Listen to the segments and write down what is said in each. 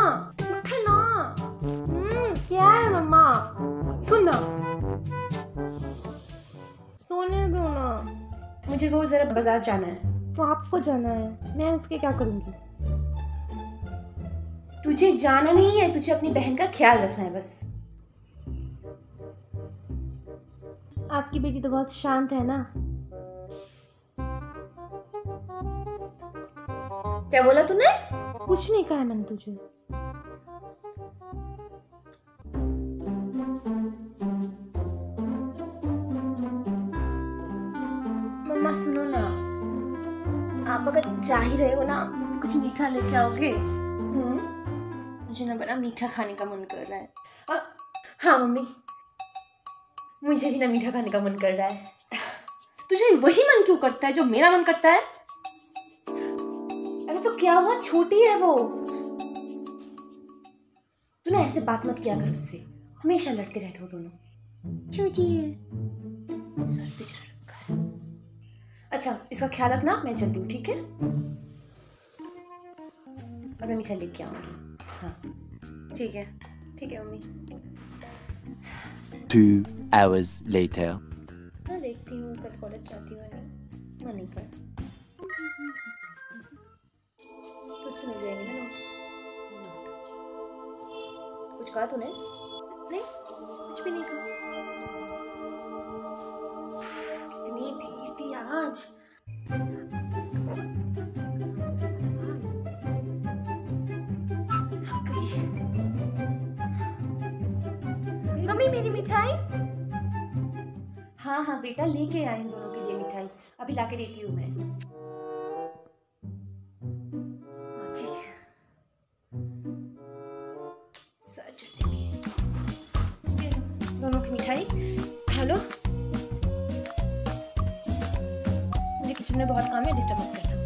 उठे ना। क्या है मम्मा? सुन ना, सोने दो ना। मुझे वो जरा बाजार जाना है। तो आपको जाना है, मैं उसके क्या करूंगी? तुझे जाना नहीं है, तुझे अपनी बहन का ख्याल रखना है बस। आपकी बेटी तो बहुत शांत है ना। क्या बोला तूने? कुछ नहीं कहा मैंने तुझे। मम्मा सुनो ना, आप अगर चाह ही रहे हो ना तो कुछ मीठा लेके आओगे? मुझे ना बड़ा मीठा खाने का मन कर रहा है। हाँ मम्मी, मुझे भी ना मीठा खाने का मन कर रहा है। तुझे वही मन क्यों करता है जो मेरा मन करता है? अरे तो क्या हुआ, छोटी है वो। तू ना ऐसे बात मत किया कर उससे, हमेशा लड़ते रहते हो दोनों। छोटी है, सर पे चढ़ रखा है। अच्छा इसका ख्याल रखना, मैं चलती हूँ ठीक है? और मैं मीठा लेके आऊंगी। हाँ ठीक है, ठीक है मम्मी। 2 hours later. मैं देखती हूँ कल कॉलेज जाती हूँ नहीं, मन नहीं कर। तुझसे मिल जाएंगे ना नोट्स। कुछ कहा तूने? नहीं, कुछ भी नहीं कहा। कितनी भीड़ थी आज। मम्मी मेरी मिठाई। हाँ हाँ बेटा, लेके आई हूँ दोनों के लिए मिठाई, अभी लाके देती हूँ मैं। ठीक है। सर चढ़ेगी। दोनों की मिठाई खा लो। मुझे किचन में बहुत काम है, डिस्टर्ब मत करना।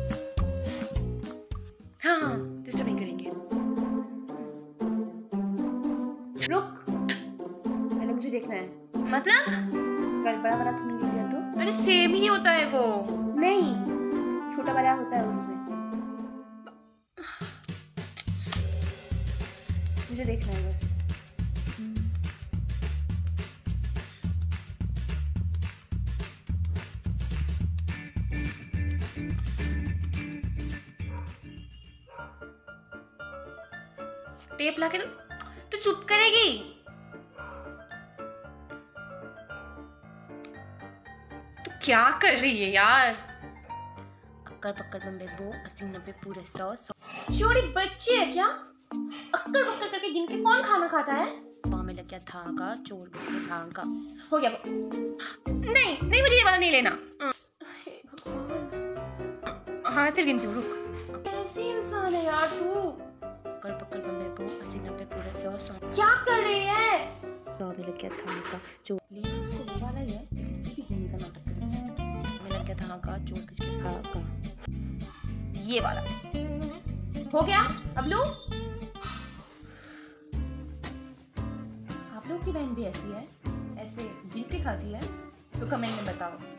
हाँ डिस्टर्ब नहीं करेंगे। रुक, पहले मुझे देखना है। मतलब बड़ा वाला तूने ले लिया तो? अरे सेम ही होता है वो। नहीं, छोटा वाला होता है उसमें। मुझे देखना है बस। टेप लाके तो चुप करेगी। तो क्या कर रही है यार? अक्कर पक्कर बम्बे बो 80-90 पूरे 100 छोटी बच्ची है क्या? अक्कर पक्कर करके गिन के कौन खाना खाता है? वहां में लग गया धागा, चोर बिस्किट भांग का हो गया वो। नहीं नहीं, मुझे ये वाला नहीं लेना। हाँ फिर गिनती हूँ, रुक। कैसी इंसान है यार तू? अक्कर पक्कर बम्बे बो 80-90 पूरे 100 क्या कर रही है? तो अभी लग गया धागा, चोर लेना उसको वो वाला ही है, भी गिनने का नाटक कर रही है। हमें लग गया धागा, चोर बिस्किट भांग का, ये वाला हो गया। अब लो। आप लोग की बहन भी ऐसी है, ऐसे गिन के खाती है? तो कमेंट में बताओ।